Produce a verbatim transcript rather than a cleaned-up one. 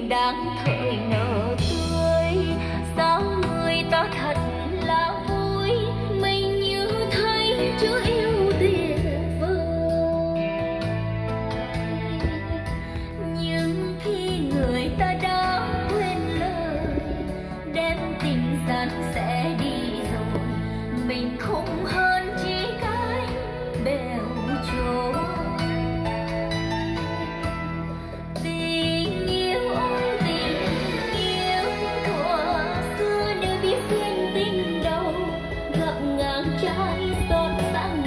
tình đang thời nở tươi. Sao người ta thật là vui, mình như thấy chưa yêu tuyệt vời. Nhưng khi người ta đã quên lời, đem tình gian sẽ đi rồi, mình không hơn chỉ cái bèo trôi. Tình yêu ôi tình yêu thuở xưa, nếu biết duyên tình đầu gặp ngang trái xót xa